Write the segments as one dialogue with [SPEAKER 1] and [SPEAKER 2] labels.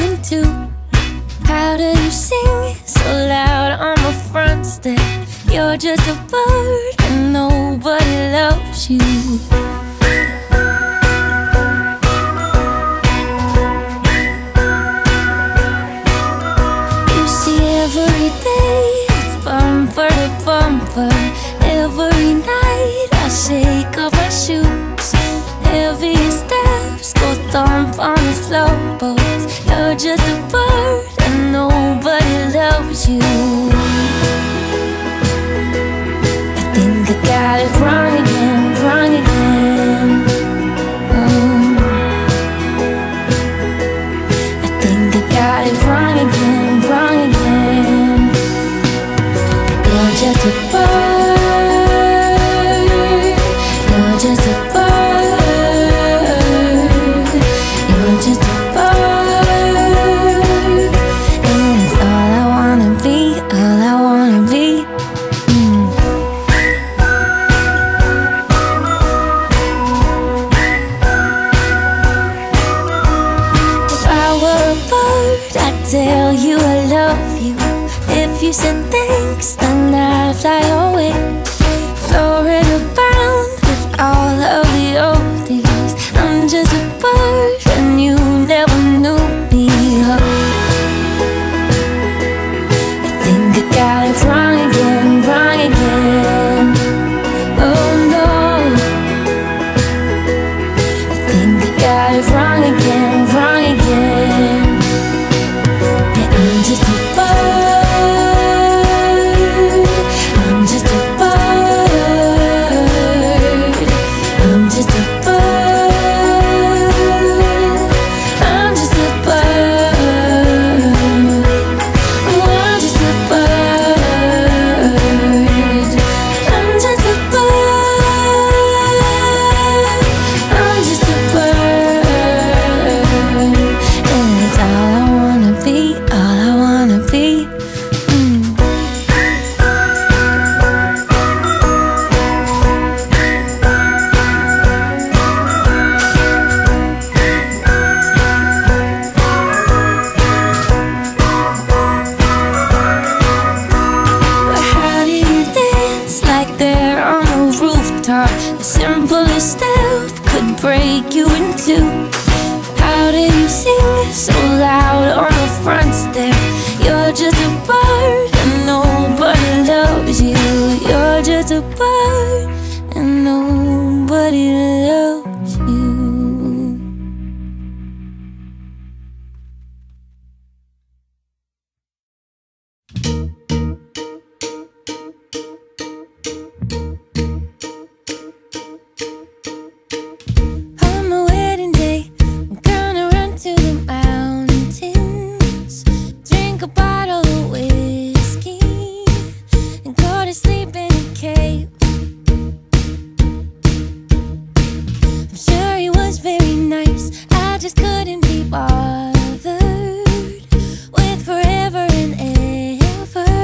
[SPEAKER 1] into? How do you sing so loud on the front step? You're just a bird and nobody loves you. You see, every day it's bumper to bumper. Every night I shake off my shoes. Heavy steps go thump on the floorboards. You're just a bird and nobody loves you. I think I got it wrong again, wrong again. I think I got it wrong again, wrong again. You're just a bird. You're just a bird. You're just a bird. And it's all I wanna be, all I wanna be. If I were a bird, I'd tell you I love you. If you said thanks, then I'd fly away, soaring around with all of the oldies. I'm just a bird and you never knew me. I think I got it wrong again, wrong again. Oh no, I think I got it wrong again, wrong again. Yeah, I'm just a bird. I'm just a bird. I'm just a bird. I'm just a bird. Oh, I'm just a bird. I'm just a bird. I'm just a bird. And it's all I wanna be, all I wanna be. But how do you dance like they're on the rooftop? The simplest step could break you in two. How do you sing so loud on the front step? You're just a bird and nobody loves you. You're just a bird and nobody loves you. On my wedding day, I'm gonna run to the mountains, drink a bottle of whiskey, and go to sleep in a cave. I'm sure he was very nice, I just couldn't be bothered with forever and ever.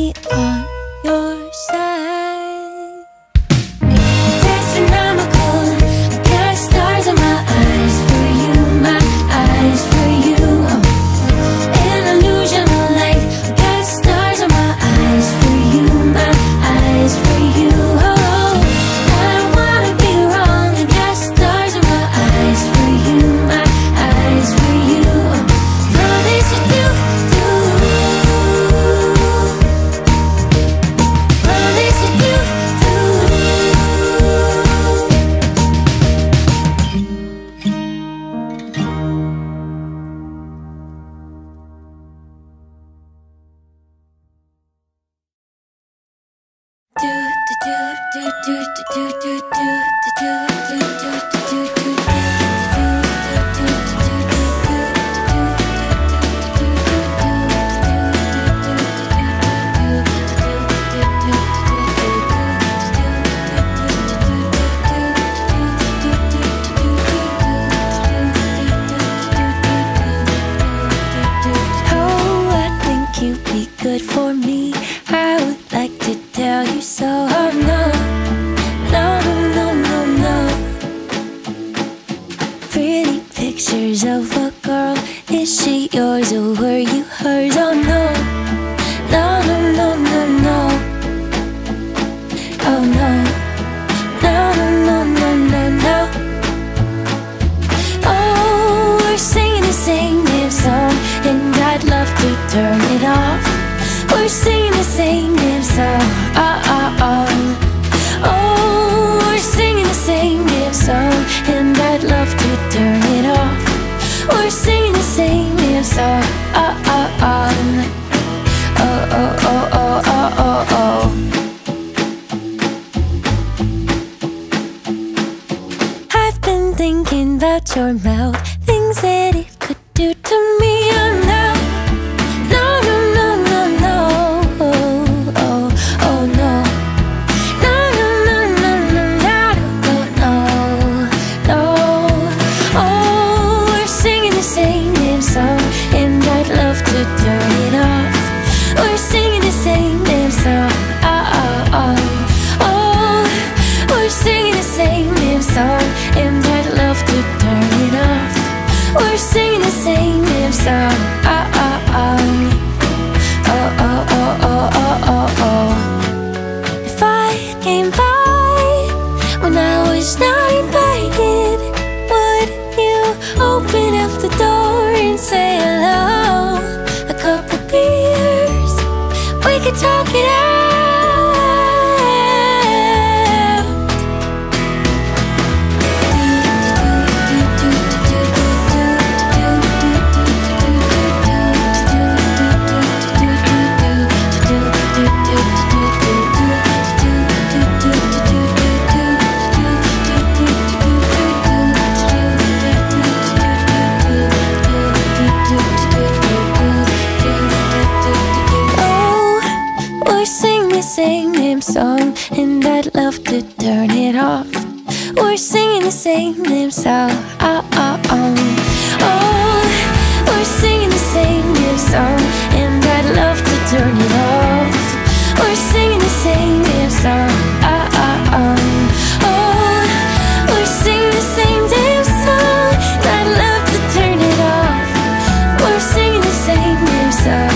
[SPEAKER 1] me on your side. It's astronomical, I got stars in my eyes for you, my eyes for you. An illusion of light, I got stars in my eyes for you, my eyes for you. I don't wanna be wrong, I got stars in my eyes for you, my eyes for you. Promise you do. Promise you do. Oh, I think you'd be good for me. I would like to tell you so. Oh no, no, no, no, no. Pretty pictures of a girl. Is she yours or were you hers? Oh no, no, no, no, no, no. Oh no, no, no, no, no, no. Oh, we're singing the same damn song, and I'd love to turn it off. We're singing the same damn song. Oh, we're singing the same damn song, and I'd love to turn it off. We're singing the same damn song. Oh, oh, oh, oh, oh, oh, oh. I've been thinking about your mouth, things that it could do to me. Oh no, no, no, no, no, no. Oh, oh no, no, no, no, no, no, no, no, no. Oh, we're singing the same damn song, and I'd love to turn it off. We're singing the same damn song. Oh, we're singing the same damn song, and I'd love to turn it off. We're singing the same damn song. Oh, oh, oh, oh, oh, oh, oh. If I came by when I was not invited, would you open up the door and say hello? A couple beers, we could talk it out. Same damn song, and I'd love to turn it off. We're singing the same damn song. Oh, we're singing the same damn song, and I'd love to turn it off. We're singing the same damn song. Oh, we're singing the same damn song, and I'd love to turn it off. We're singing the same damn song.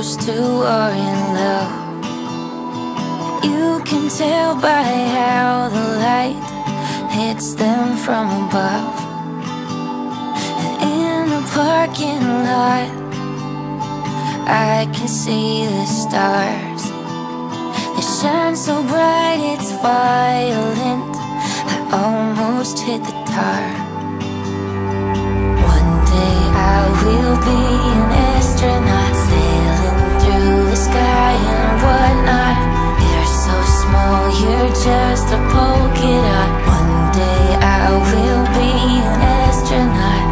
[SPEAKER 1] supposed to are in love. You can tell by how the light hits them from above. And in the parking lot, I can see the stars. They shine so bright it's violent. I almost hit the tar. One day I will be an astronaut, sailing through the sky and whatnot. You're so small, you're just a polka dot. One day I will be an astronaut.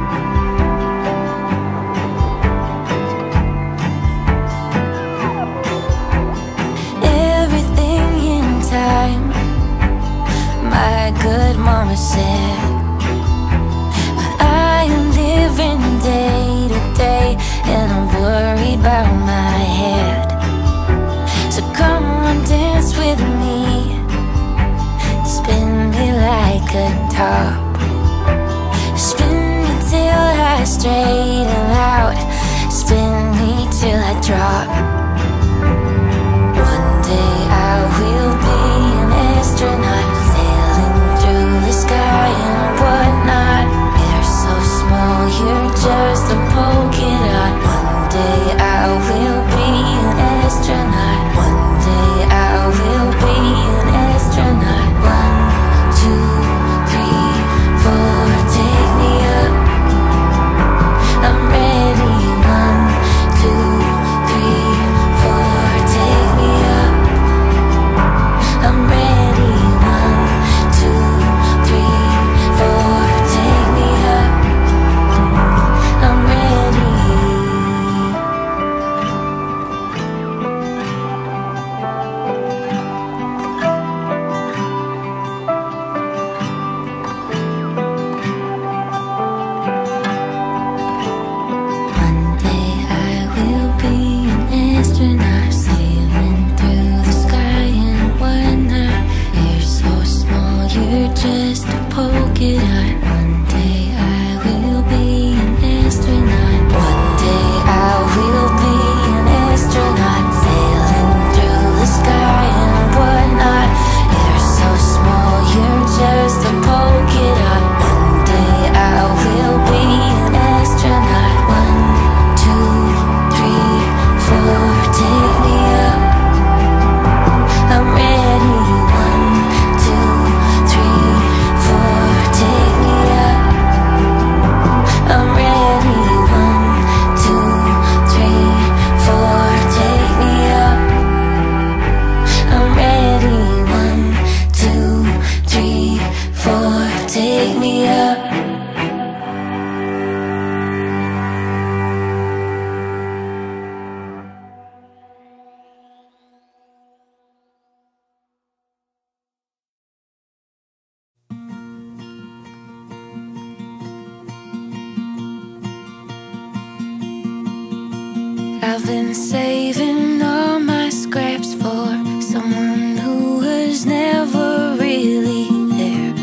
[SPEAKER 1] Everything in time, my good mama said. But I am living day to day, and I'm worried about my head. So come on, dance with me, spin me like a top. Spin me till I straighten out, spin me till I drop. One day I will be an astronaut, sailing through the sky and whatnot. You're so small, you're just a polka dot. One day I will be an astronaut. One day I will be an astronaut. 1, 2, 3, 4, take me up. I'm ready. 1, 2, 3, 4, take me up. I'm ready. 1, 2, 3, 4, take me up. I'm ready. One day I will be an astronaut, sailing through the sky and whatnot. You're so small, you're just a polka dot. One day I will be an astronaut. One day I will be an astronaut, sailing through the sky and whatnot. You're so small, you're just a polka dot. One day I will be an astronaut. 1, 2, 3, 4, take me up. I'm ready. 1, 2, 3, 4, take me up. I'm ready. 1, 2, 3, 4, take me up. I'm ready. 1, 2, 3, 4, take me up. I've been saving all my scraps for someone who was never really there.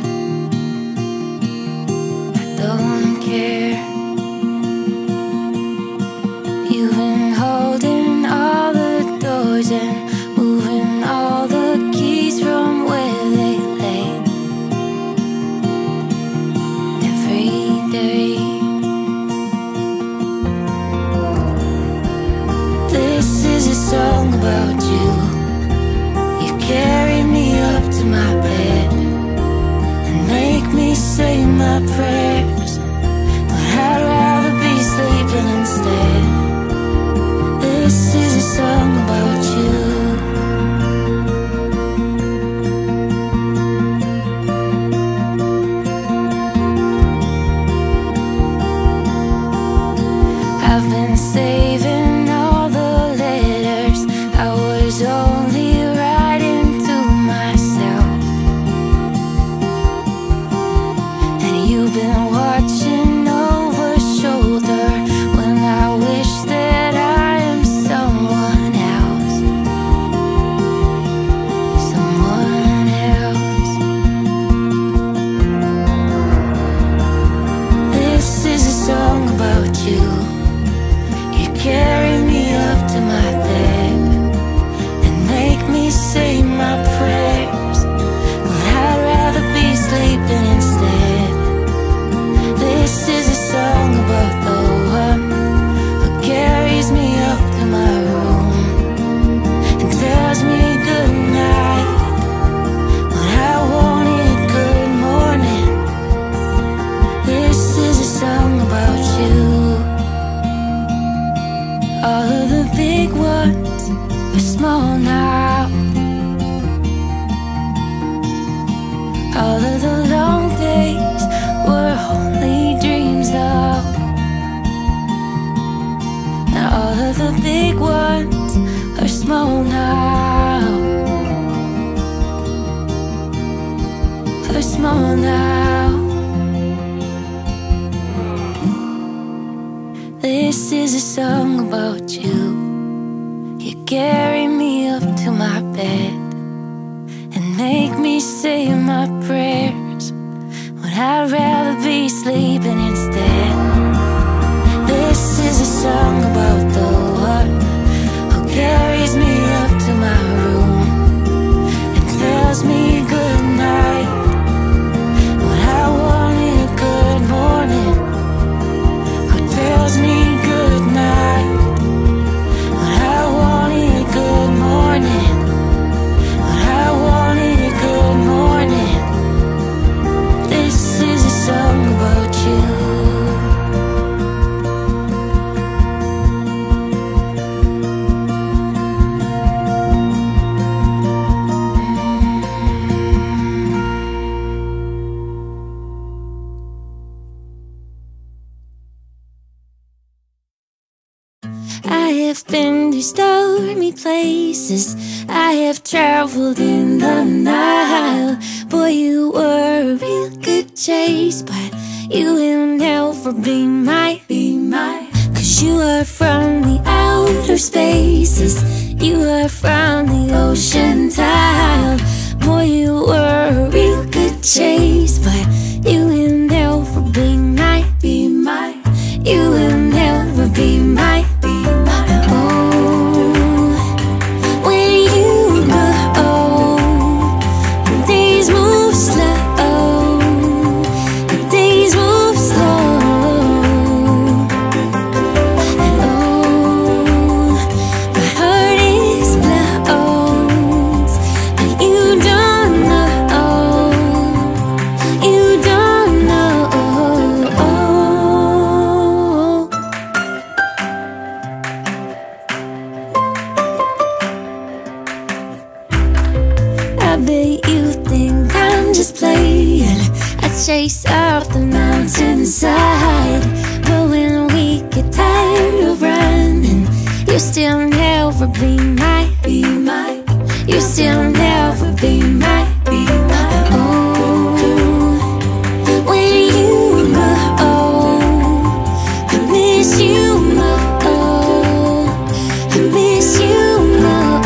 [SPEAKER 1] I don't care. You've been holding all the doors and moving all the keys from where they lay. Every day. This is a song about you. You carry me up to my bed and make me say my prayers, but I'd rather be sleeping instead. This is a song about you. I've been saving all the letters I was only writing to myself, and you've been watching over shoulder when I wish that I am someone else. Someone else. This is a song about you. You carry me up All of the long days were only dreams though, and all of the big ones are small now, are small now. This is a song about you. You carry me up to my bed and make me say my prayers when I'd rather be sleeping instead. This is a song about the one who carries me up to my room and tells me good night when I wanted a good morning, who tells me good night when I wanted a good morning, when I wanted a good morning. This is a song about you. I have been to stormy places, I have traveled in the Nile. Boy, you were a real good chase, but you will never be mine. Cause you are from the outer spaces, you are from the ocean tile. Boy, you were a real good chase, but you will never be mine. You will never be mine. I bet you think I'm just playing. I chase off the mountainside, but when we get tired of running, you'll still never be mine. You'll still never be mine. Oh, when you go, I miss you more. I miss you more.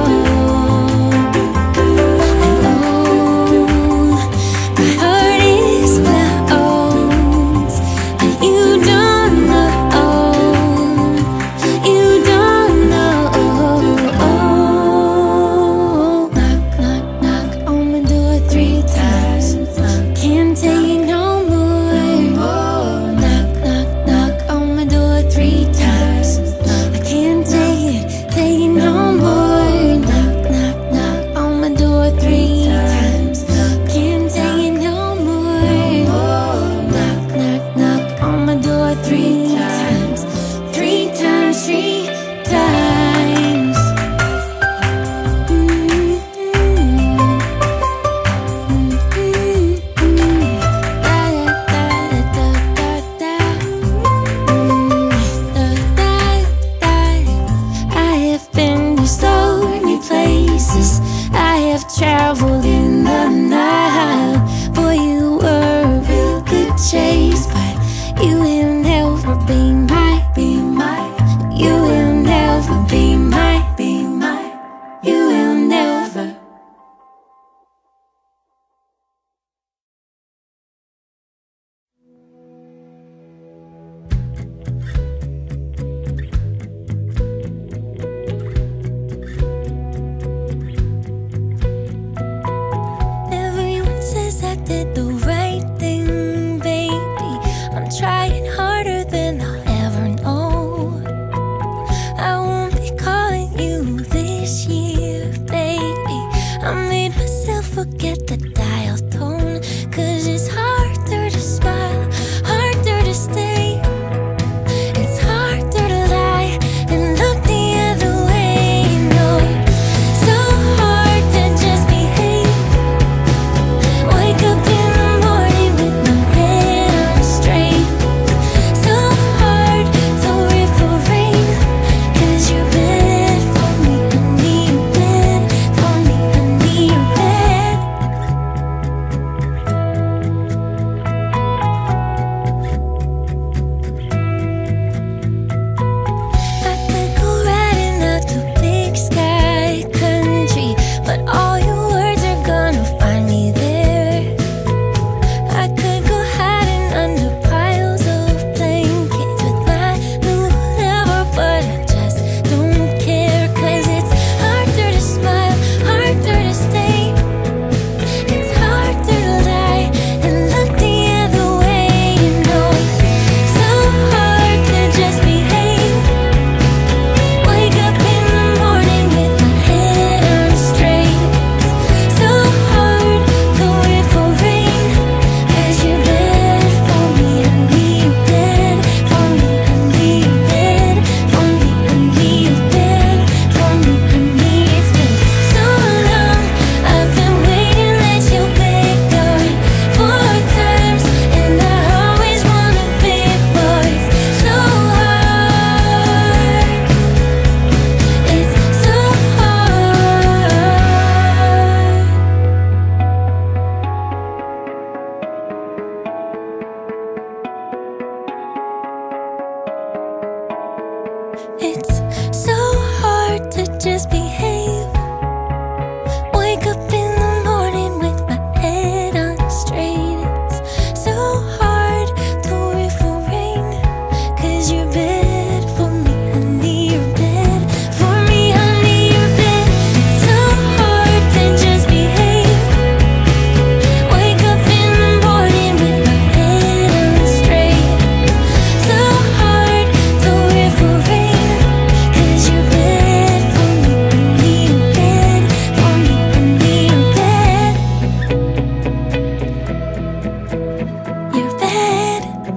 [SPEAKER 1] Traveled in the Nile. Boy, you were a real good chase, but you will never be mine. You will never be mine. You will never. I did the right thing, baby. I'm trying harder than I'll ever know. I won't be calling you this year, baby. I made myself forget the dial tone, 'cause it's harder to smile, harder to stay. It's harder to lie and look the other way. No, it's so hard to just behave. Wake up It's so hard to just behave. Wake up in the morning with my head on straight. It's so hard to wait for rain, 'cause your bed for me, honey, your bed for me, honey, your bed. It's so hard to just behave. Wake up in the morning with my head on straight. So hard to wait for rain, 'cause your bed for me, honey, your bed for me, honey, your bed. Your bed.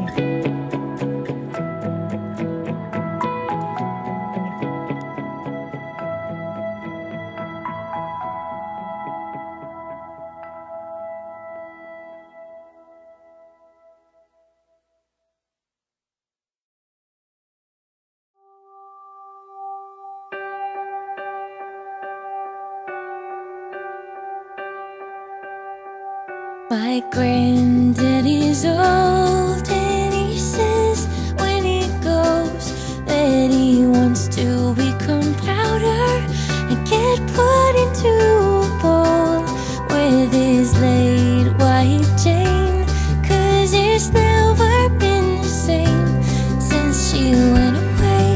[SPEAKER 1] My granddaddy's old and he says when he goes that he wants to become powder and get put into a bowl with his late white chain, 'cause it's never been the same since she went away.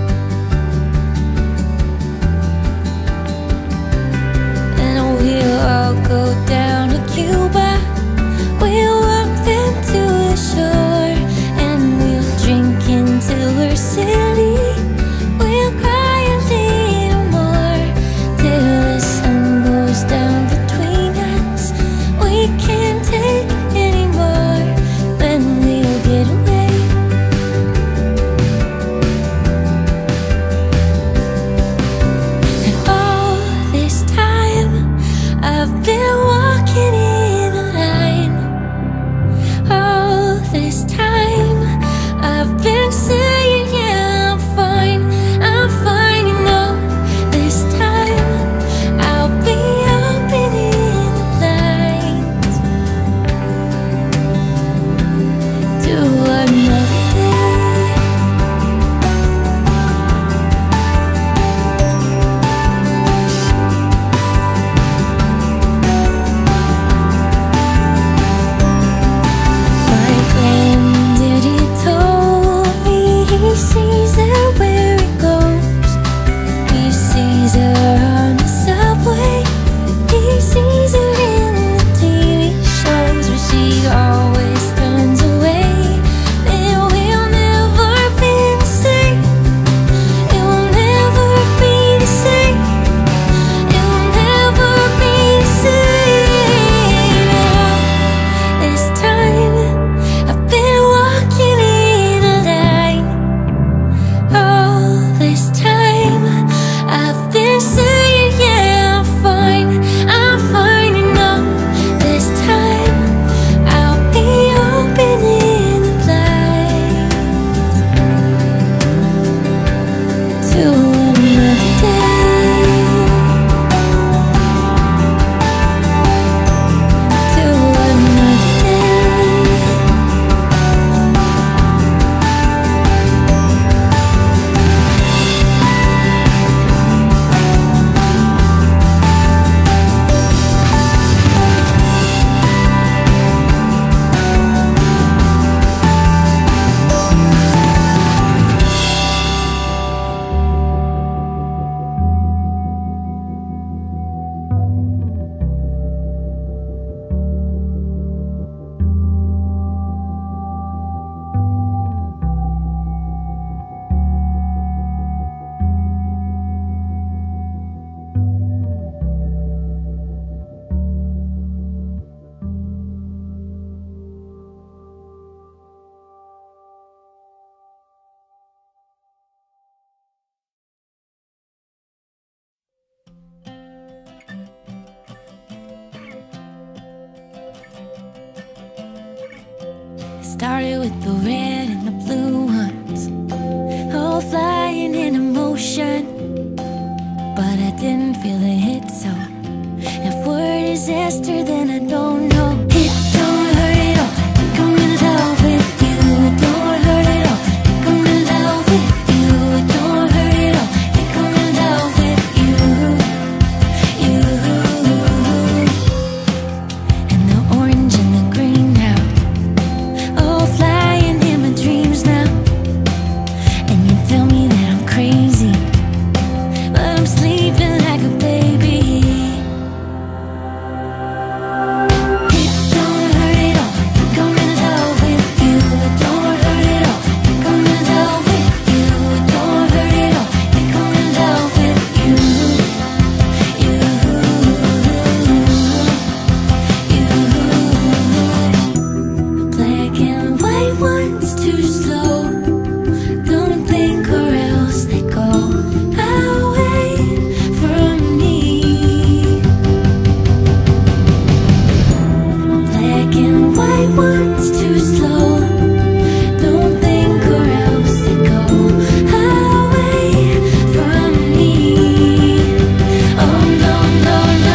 [SPEAKER 1] And we'll all go down to Cuba. We'll walk them to the shore and we'll drink until we're silly. We'll cry a little more till the sun goes down between us. We can't take anymore, then we'll get away. And all this time I've been walking in a line. All this time I've been saying, yeah, I'm fine, I'm fine. You know, this time I'll be opening the blinds to another day. My granddaddy told me he sees her where he goes. He sees her on the subway. He sees her in the TV shows where she always turns away. It will never be the same. It will never be the same. It will never be the same. This time I've been walking in a line. All this time I've been saying, yeah, I'm fine, I'm fine. You know, this time I'll be opening the blinds to another day. To another day. Started with the red and the blue ones, all flying in emotion. But I didn't feel the hit, so if word is Esther, then I don't know. It don't hurt at all. I think I'm in love with you. It don't hurt at all. I think I'm in love with you. It don't everyone's too slow. Don't think or else they go away from me. Oh no, no, no.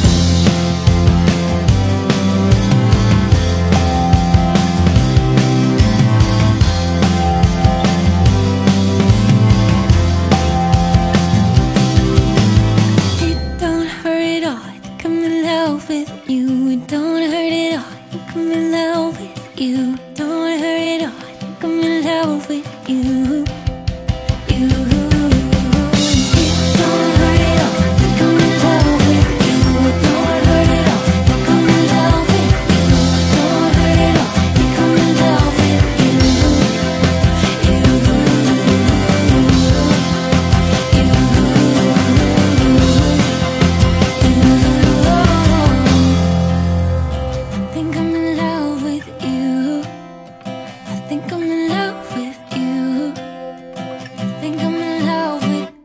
[SPEAKER 1] It don't hurt at all, I think I'm in love with you. It don't hurt at all, I think I'm in love with you. Don't hurt at all, I think I'm in love with you. You. It don't hurt at all, I think I'm in love with you. It don't hurt at all, I think I'm in love with you. Don't hurt at all, I think I'm in love with you. You. I think I'm in love with you. I think I'm in love with you. I think I'm in love with you.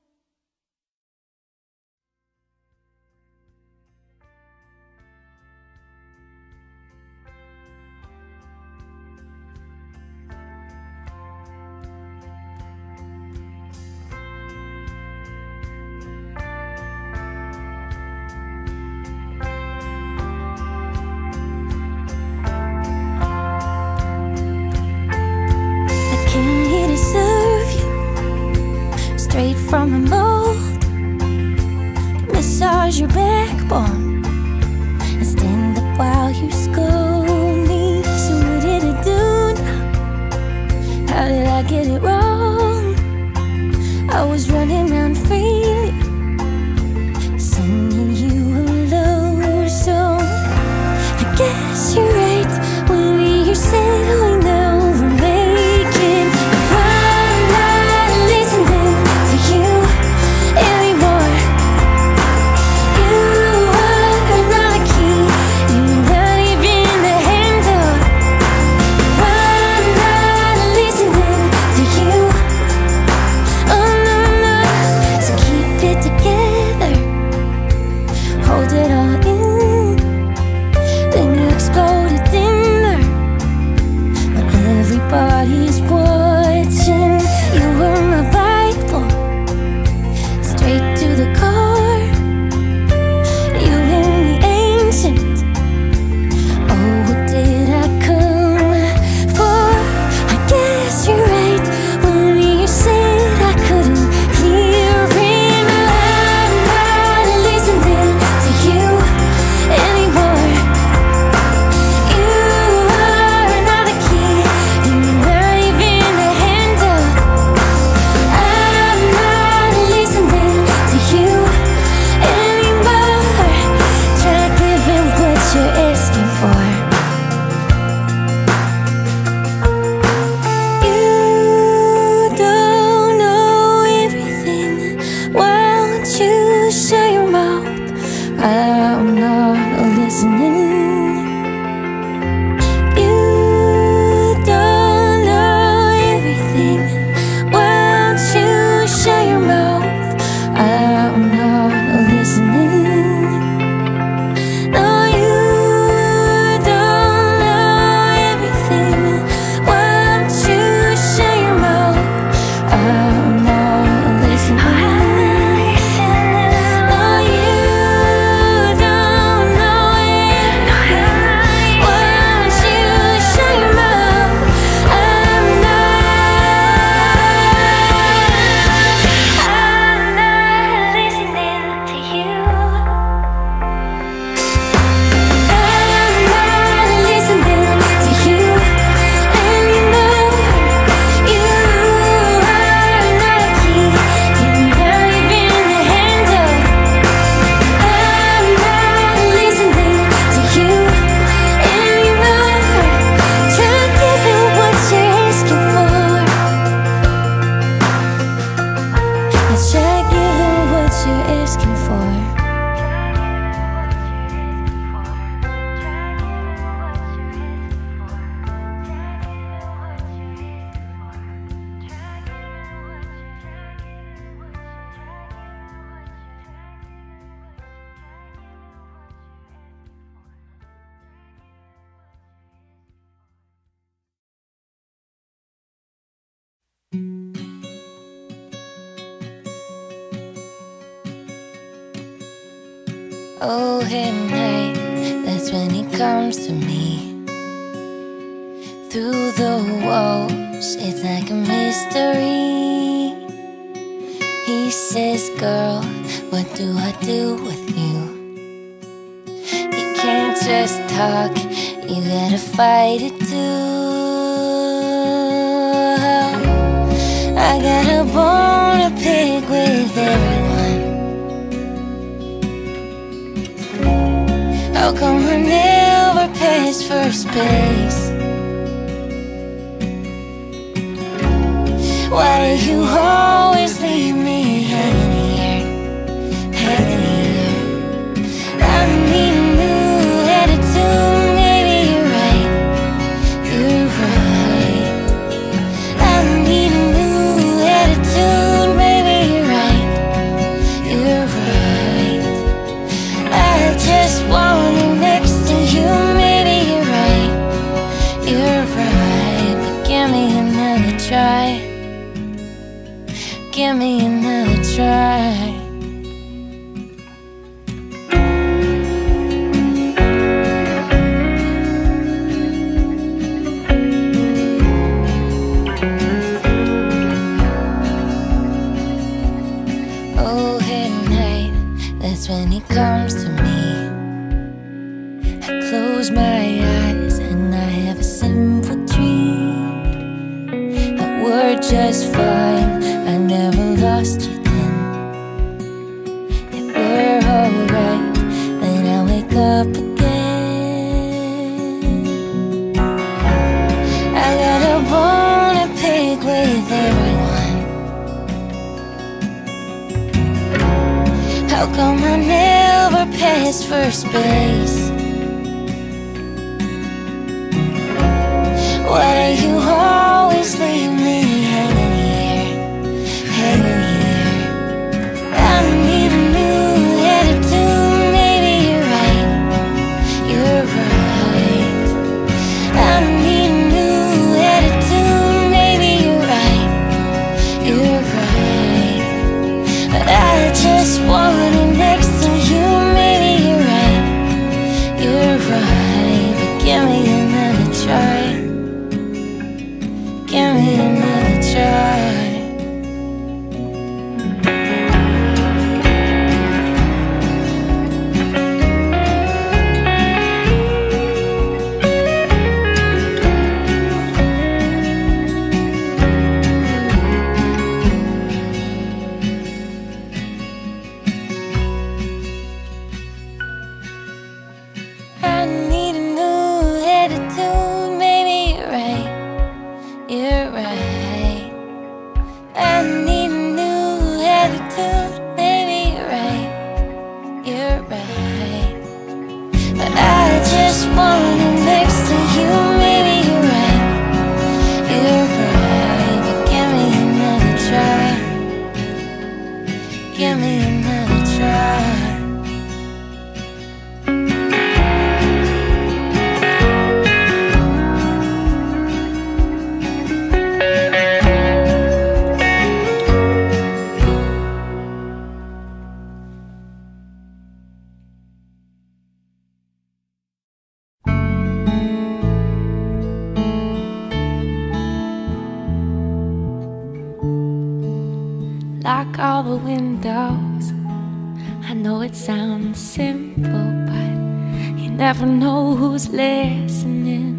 [SPEAKER 1] I came here to serve you, straight from a mold. Massage your backbone and stand up while you scold me. So what did I do now? How did I get it wrong? I was running around freely, singing you a love song. I guess you're right when you're saying over making. I'm not listening to you anymore. You are not a key, you're not even the handle. I'm not listening to you. Oh no, no. So keep it together, hold it all in, then you explode Oh, at night, that's when he comes to me. Through the walls, it's like a mystery. He says, girl, what do I do with you? You can't just talk, you gotta fight it too. I got a bone to pick with everyone. How come I never passed first base? Why do you always leave me hanging here, hanging here? I need a new attitude, maybe you're right, you're right. I need a new attitude, maybe you're right, you're right. I just want it next to you, maybe you're right, you're right. But give me another try. Give me another try. Oh, at night, that's when he comes to me. I close my eyes and I have a simple dream that we're just fine. I never lost you then. That we're alright, then I wake up again. I got a bone to pick with everyone. How come I never passed first base? Why do you always leave me hanging here, hanging here? I need a new attitude, maybe you're right, you're right. I need a new attitude, maybe you're right, you're right. But I just want it next to you, maybe you're right, you're right. But give me another try. Give me another try. I need a new attitude, maybe you're right, you're right. I need a new attitude, maybe you're right, you're right. But I just want it next to you, maybe you're right, you're right. But give me another try. Give me another try. Lock all the windows. I know it sounds simple, but you never know who's listening.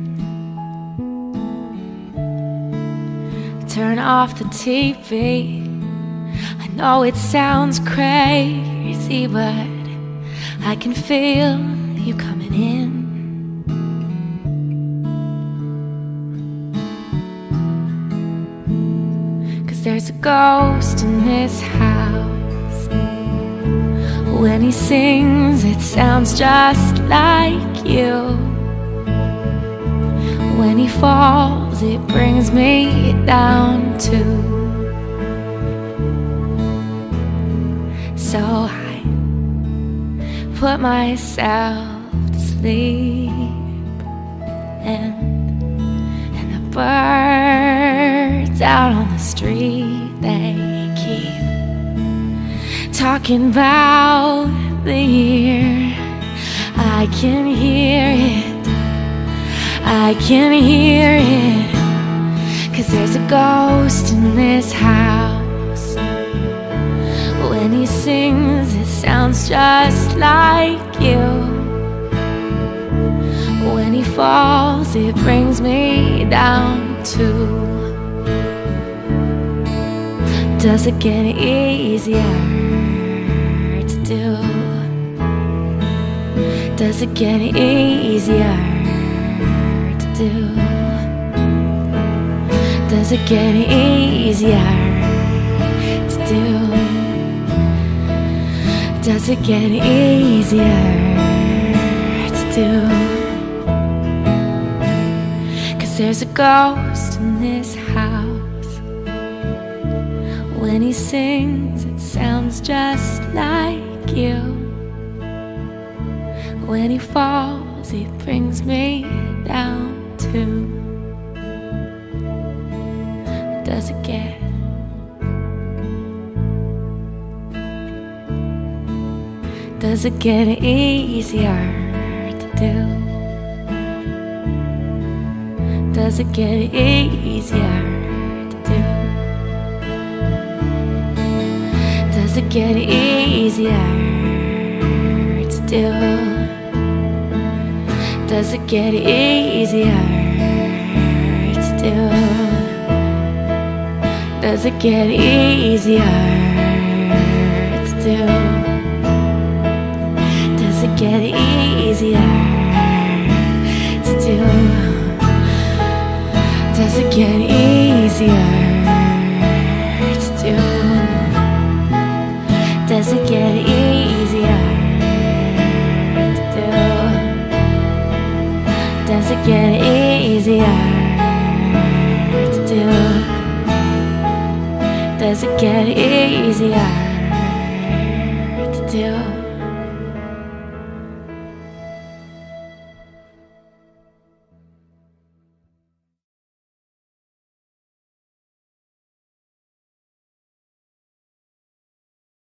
[SPEAKER 1] Turn off the TV. I know it sounds crazy, but I can feel you coming in. There's a ghost in this house. When he sings, it sounds just like you. When he falls, it brings me down too. So I put myself to sleep, and the birds out on the street, they keep talking about the year I can hear it, I can hear it, 'cause there's a ghost in this house. When he sings, it sounds just like you. When he falls, it brings me down too. Does it get easier to do? Does it get easier to do? Does it get easier to do? Does it get easier to do? 'Cause there's a ghost in this house. When he sings, it sounds just like you. When he falls, he brings me down too. Does it get? Does it get easier to do? Does it get easier to do? Does it get easier to do? Does it get easier to do? Does it get easier to do? Does it get easier to do? Does it get easier to do? Does it get easier to do? Does it get easier to do? Does it get easier?